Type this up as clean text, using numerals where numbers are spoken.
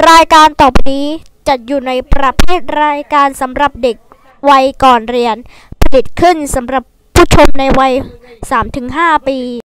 รายการต่อไปนี้จัดอยู่ในประเภทรายการสำหรับเด็กวัยก่อนเรียนผลิตขึ้นสำหรับผู้ชมในวัย 3-5 ปี